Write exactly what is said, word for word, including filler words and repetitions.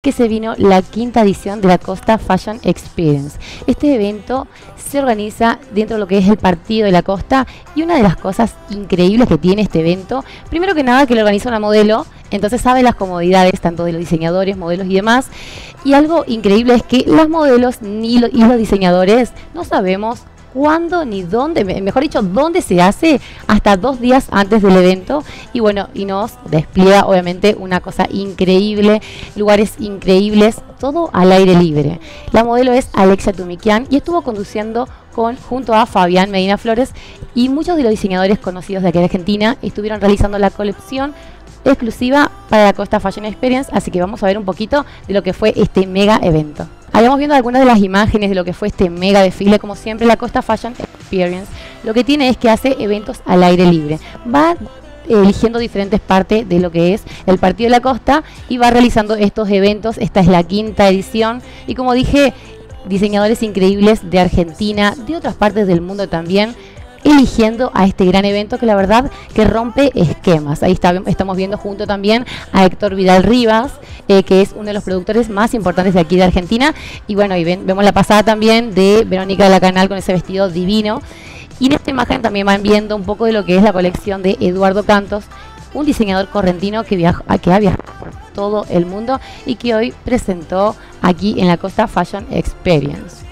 que se vino la quinta edición de la Costa Fashion Experience. Este evento se organiza dentro de lo que es el partido de la costa, y una de las cosas increíbles que tiene este evento, primero que nada que lo organiza una modelo, entonces sabe las comodidades tanto de los diseñadores, modelos y demás, y algo increíble es que las modelos ni lo, y los diseñadores no sabemos cuándo ni dónde, mejor dicho, dónde se hace hasta dos días antes del evento, y bueno, y nos despliega obviamente una cosa increíble, lugares increíbles, todo al aire libre. La modelo es Alexia Tumikian y estuvo conduciendo con, junto a Fabián Medina Flores, y muchos de los diseñadores conocidos de aquí de Argentina estuvieron realizando la colección exclusiva para la Costa Fashion Experience, así que vamos a ver un poquito de lo que fue este mega evento. Habíamos viendo algunas de las imágenes de lo que fue este mega desfile. Como siempre, la Costa Fashion Experience lo que tiene es que hace eventos al aire libre. Va eligiendo diferentes partes de lo que es el Partido de la Costa y va realizando estos eventos. Esta es la quinta edición y, como dije, diseñadores increíbles de Argentina, de otras partes del mundo también, eligiendo a este gran evento que la verdad que rompe esquemas. Ahí está, estamos viendo junto también a Héctor Vidal Rivas, eh, que es uno de los productores más importantes de aquí de Argentina, y bueno, y ven, vemos la pasada también de Verónica de la Canal con ese vestido divino, y en esta imagen también van viendo un poco de lo que es la colección de Eduardo Cantos, un diseñador correntino que, viaja, que ha viajado por todo el mundo y que hoy presentó aquí en la Costa Fashion Experience.